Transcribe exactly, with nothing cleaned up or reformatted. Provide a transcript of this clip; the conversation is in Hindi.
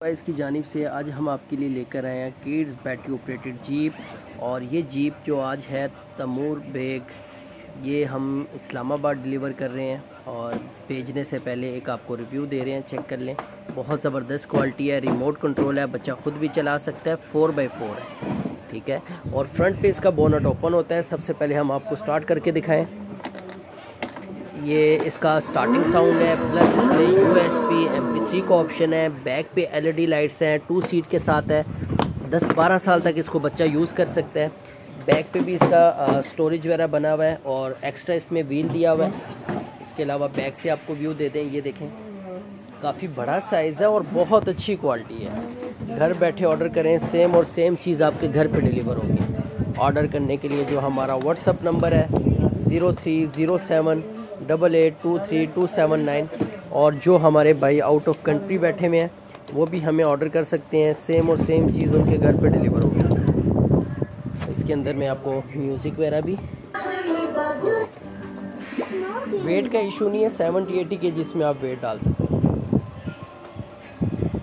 इसकी जानिब से आज हम आपके लिए लेकर आए हैं किड्स बैटरी ऑपरेटेड जीप। और ये जीप जो आज है तैमूर बेग, ये हम इस्लामाबाद डिलीवर कर रहे हैं और भेजने से पहले एक आपको रिव्यू दे रहे हैं, चेक कर लें। बहुत ज़बरदस्त क्वालिटी है, रिमोट कंट्रोल है, बच्चा खुद भी चला सकता है, फोर बाई फोर है, ठीक है। और फ्रंट पे इसका बोनट ओपन होता है। सबसे पहले हम आपको स्टार्ट करके दिखाएं। ये इसका स्टार्टिंग साउंड है, प्लस इसमें यूएसबी एम पी थ्री का ऑप्शन है। बैक पे एलईडी लाइट्स हैं, टू सीट के साथ है। दस बारह साल तक इसको बच्चा यूज़ कर सकता है। बैक पे भी इसका स्टोरेज वगैरह बना हुआ है और एक्स्ट्रा इसमें व्हील दिया हुआ है। इसके अलावा बैक से आपको व्यू देते हैं, ये देखें काफ़ी बड़ा साइज़ है और बहुत अच्छी क्वालिटी है। घर बैठे ऑर्डर करें, सेम और सेम चीज़ आपके घर पे डिलीवर होगी। ऑर्डर करने के लिए जो हमारा व्हाट्सअप नंबर है zero three zero seven double eight two three two seven nine, और जो हमारे भाई आउट ऑफ कंट्री बैठे हुए हैं वो भी हमें ऑर्डर कर सकते हैं। सेम और सेम चीज़ उनके घर पे डिलीवर होगी। इसके अंदर में आपको म्यूज़िक वगैरह भी, वेट का इशू नहीं है, सेवेंटी एटी के जी इसमें आप वेट डाल सकते हैं।